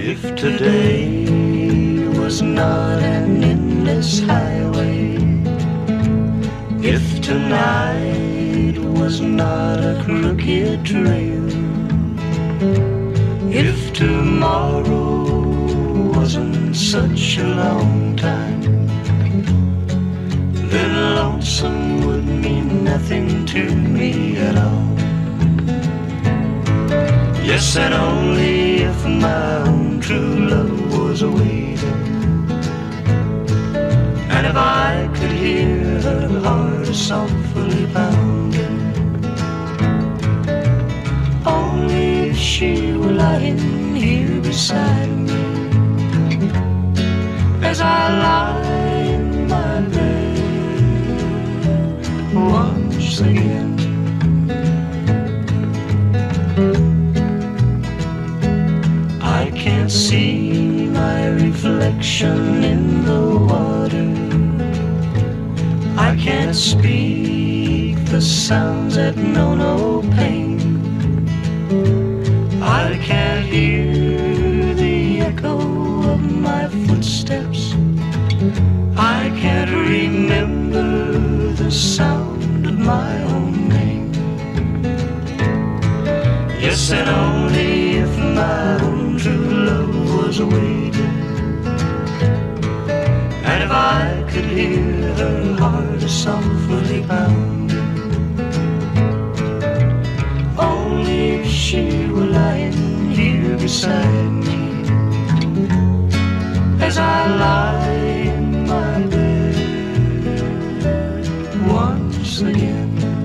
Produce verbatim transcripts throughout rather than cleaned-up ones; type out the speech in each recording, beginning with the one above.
If today was not an endless highway, if tonight was not a crooked trail, if tomorrow wasn't such a long time, then lonesome would mean nothing to me at all. Yes, and only if my own true love was waiting, and if I could hear her heart softly pounding, only if she were lying here beside me, as I lie in my bed once again. I can't see my reflection in the water, I can't speak the sounds that know no pain, I can't hear the echo of my footsteps, I can't remember the sound of my own name. Yes, and only if my own true love was waiting, and if I could hear her heart softly pounding, only if she were lying here beside me, as I lie in my bed once again.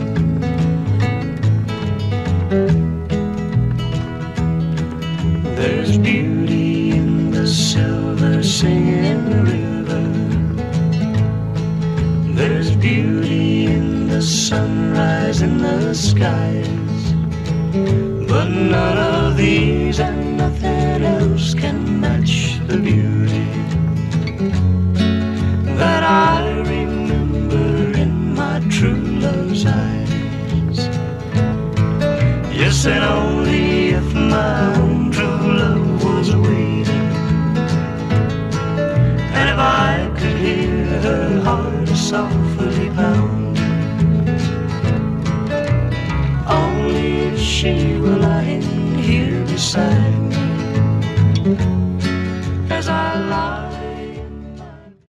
There's beauty in the silver singing river, there's beauty in the sunrise in the skies, but none of these and nothing else can match the beauty that I remember in my true love's eyes. Yes, and only if my own true love was waiting, and if I could hear her heart softly pounding, only if she were lying here beside me,